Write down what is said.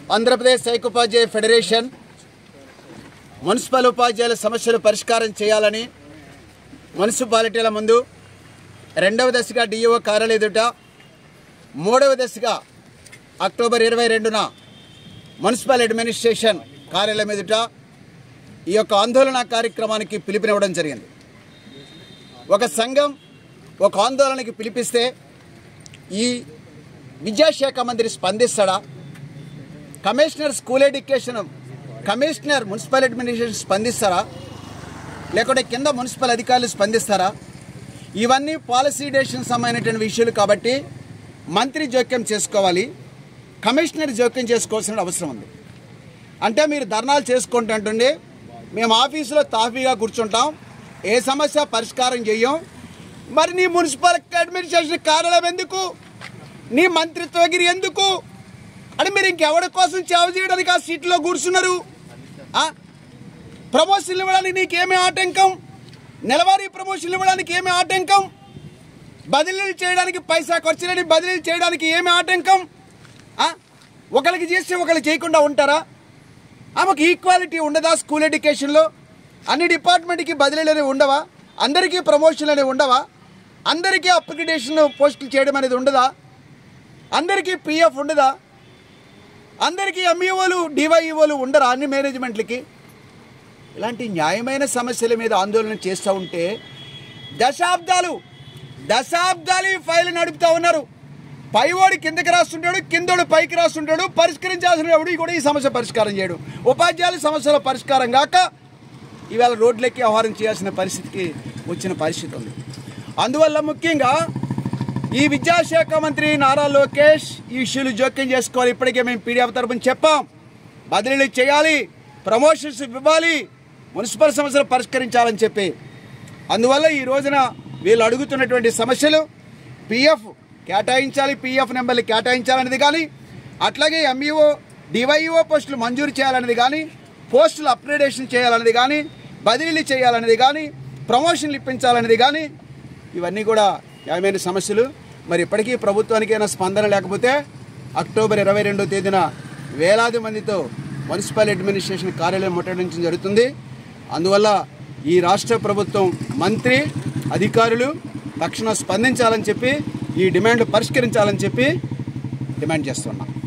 Andhra Pradesh ఐక్యోపాధ్యాయ federation municipal ఉపాధ్యాయుల సమస్యలు పరిష్కారం చేయాలని మున్సిపాలిటీల ముందు రెండవ దశగా డిఈఓ కార్యాలయం ఎదుట, మూడవ దశగా అక్టోబర్ 22న మున్సిపల్ అడ్మినిస్ట్రేషన్ కార్యాలయం ఎదుట ఈ యొక్క ఆందోళన కార్యక్రమానికి పిలుపునివ్వడం జరిగింది. ఒక సంఘం ఒక ఆందోళనకి పిలిపిస్తే ఈ విద్యాశాఖ మంత్రి స్పందిస్తాడా? Commissioner school education, commissioner municipal administration స్పందిస్తారా? లేకుంటే కింద మున్సిపల్ అధికారులు స్పందిస్తారా? ఇవన్నీ పాలసీ డెసిషన్ సంబంధించిన విషయాలు కాబట్టి మంత్రి జోక్యం చేసుకోవాలి, కమిషనర్ జోక్యం చేసుకోవాల్సిన అవసరం ఉంది. అంటే మీరు ధర్నాలు చేసుకుంటుంటే మేము ఆఫీసులో తాఫీగా కూర్చుంటాం, ఏ సమస్య పరిష్కారం చెయ్యం. మరి నీ మున్సిపల్ అడ్మినిస్ట్రేషన్ కార్యాలయం ఎందుకు? నీ మంత్రిత్వగిరి ఎందుకు అని మీరు ఇంకెవరి కోసం సేవ చేయడానికి ఆ సీట్లో కూర్చున్నారు? ప్రమోషన్లు ఇవ్వడానికి నీకేమీ ఆటంకం? నెలవారీ ప్రమోషన్లు ఇవ్వడానికి ఏమి ఆటంకం? బదిలీలు చేయడానికి పైసా ఖర్చులని బదిలీలు చేయడానికి ఏమి ఆటంకం? ఒకరికి చేస్తే ఒకరు చేయకుండా ఉంటారా? ఆమెకు ఈక్వాలిటీ ఉండదా? స్కూల్ ఎడ్యుకేషన్లో అన్ని డిపార్ట్మెంట్కి బదిలీలు ఉండవా? అందరికీ ప్రమోషన్లు అనేవి ఉండవా? అందరికీ అప్లికేషన్ పోస్టులు చేయడం అనేది ఉండదా? అందరికీ పిఎఫ్ ఉండదా? అందరికీ ఎంఈఓలు డివైఈఓలు ఉండరా అన్ని మేనేజ్మెంట్లకి? ఇలాంటి న్యాయమైన సమస్యల మీద ఆందోళన చేస్తూ ఉంటే దశాబ్దాలు ఈ ఫైల్ నడుపుతూ ఉన్నారు. పైవాడు కిందకి రాస్తుంటాడు, కిందోడు పైకి రాస్తుంటాడు. పరిష్కరించాల్సిన ఎవడు కూడా ఈ సమస్య పరిష్కారం చేయడు. ఉపాధ్యాయుల సమస్యల పరిష్కారం కాక ఇవాళ రోడ్లెక్కి వ్యవహారం చేయాల్సిన పరిస్థితికి వచ్చిన పరిస్థితి ఉంది. అందువల్ల ముఖ్యంగా ఈ విద్యాశాఖ మంత్రి నారా లోకేష్ ఈ ఇష్యూలు జోక్యం చేసుకోవాలి. ఇప్పటికే మేము పీడిఎఫ్ తరపున చెప్పాం, బదిలీలు చేయాలి, ప్రమోషన్స్ ఇవ్వాలి, మున్సిపల్ సమస్యలు పరిష్కరించాలని చెప్పి. అందువల్ల ఈ రోజున వీళ్ళు అడుగుతున్నటువంటి సమస్యలు పిఎఫ్ కేటాయించాలి, పిఎఫ్ నెంబర్లు కేటాయించాలనేది కానీ, అట్లాగే ఎంఈఓ డివైఈఓ పోస్టులు మంజూరు చేయాలనేది కానీ, పోస్టులు అప్గ్రేడేషన్ చేయాలనేది కానీ, బదిలీలు చేయాలనేది కానీ, ప్రమోషన్లు ఇప్పించాలనేది కానీ, ఇవన్నీ కూడా న్యాయమైన సమస్యలు. మరి ఇప్పటికీ ప్రభుత్వానికైనా స్పందన లేకపోతే అక్టోబర్ 22వ తేదీన వేలాది మందితో మున్సిపల్ అడ్మినిస్ట్రేషన్ కార్యాలయం ముట్టడించడం జరుగుతుంది. అందువల్ల ఈ రాష్ట్ర ప్రభుత్వం మంత్రి అధికారులు తక్షణం స్పందించాలని చెప్పి, ఈ డిమాండ్లు పరిష్కరించాలని చెప్పి డిమాండ్ చేస్తున్నాం.